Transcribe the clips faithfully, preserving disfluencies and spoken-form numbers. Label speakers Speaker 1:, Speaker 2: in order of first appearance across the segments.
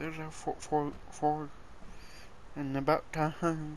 Speaker 1: there's a four, four, four, and about time.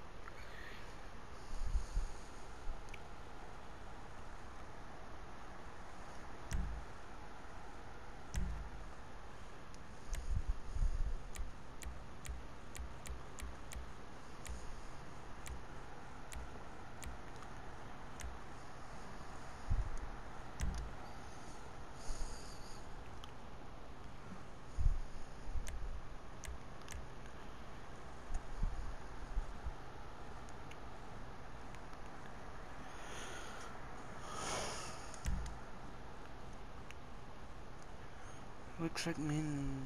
Speaker 1: Looks like me and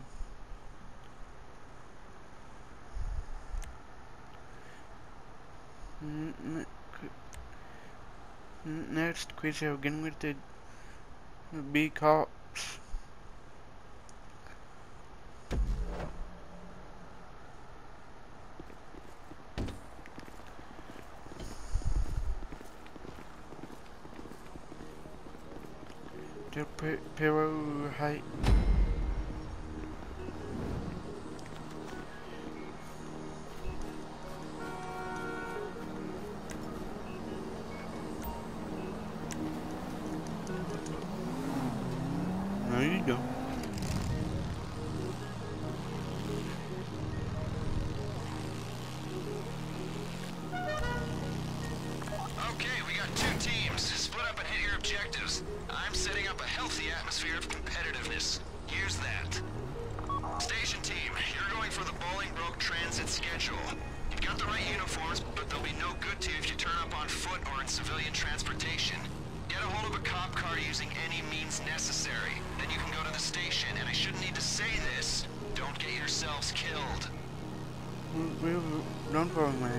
Speaker 1: n n next quiz again with the B cops. The Pero Height. There you go.
Speaker 2: Okay, we got two teams. Split up and hit your objectives. I'm setting up a healthy atmosphere of competitiveness. Here's that. Station team, you're going for the Bolingbroke transit schedule. You've got the right uniforms, but they'll be no good to you if you turn up on foot or in civilian transportation. Get a hold of a cop car using any means necessary. Then you can go to the station, and I shouldn't need to say this. Don't get yourselves killed.
Speaker 1: We, we, don't worry, man.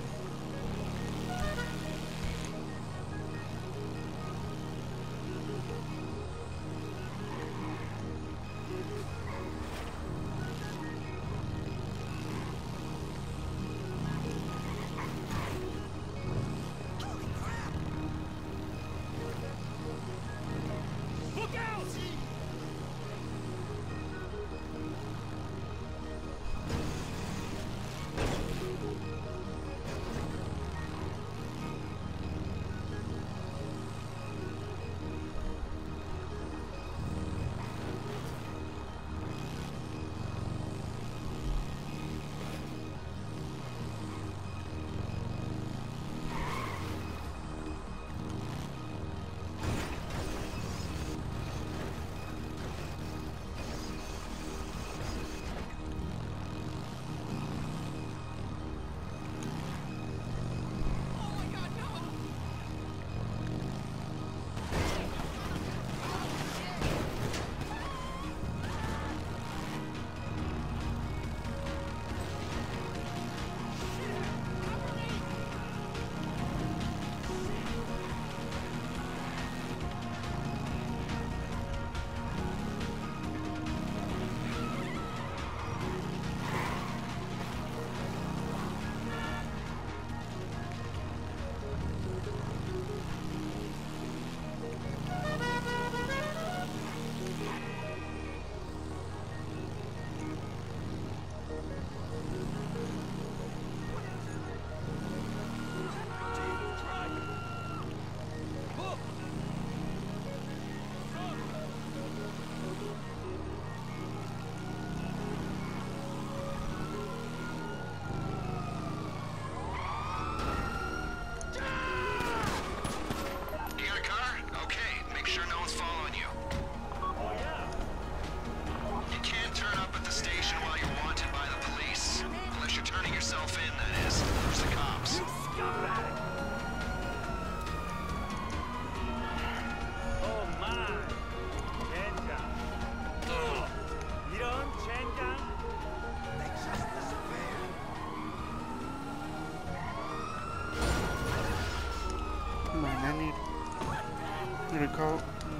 Speaker 1: Recall.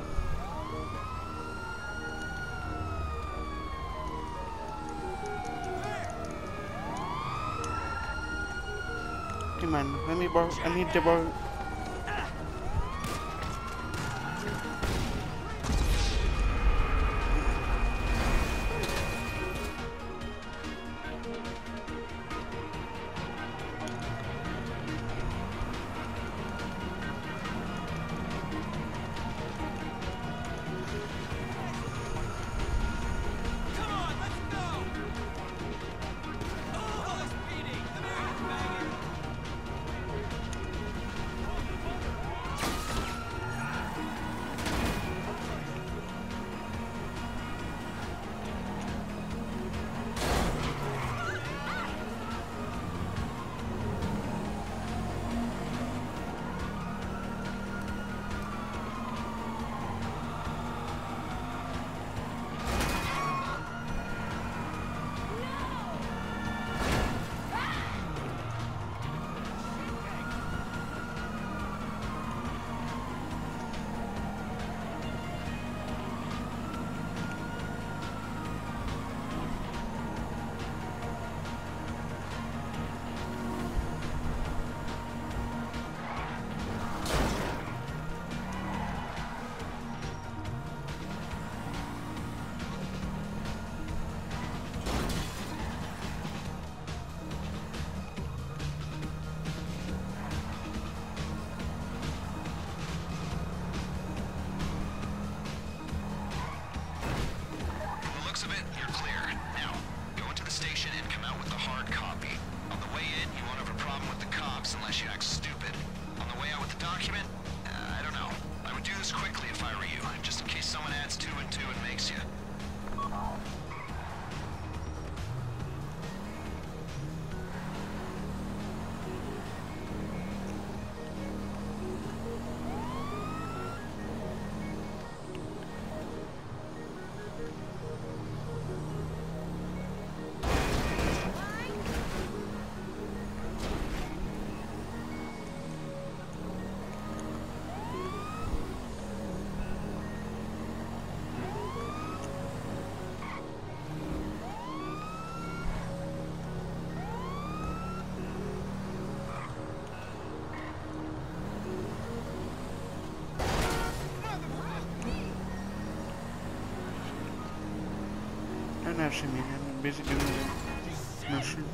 Speaker 1: Come on, let me borrow. I need to borrow. Merci, man. I'm busy doing the mission.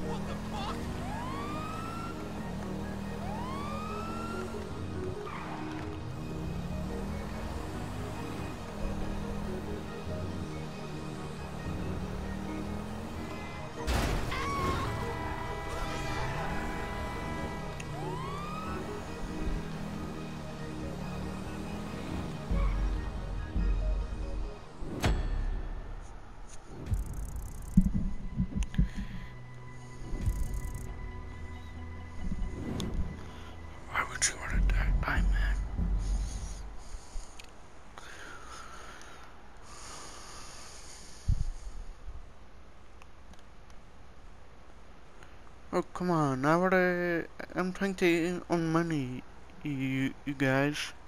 Speaker 1: Why would you want to die, man? Oh, come on. Now what I... I'm trying to earn money, you, you guys.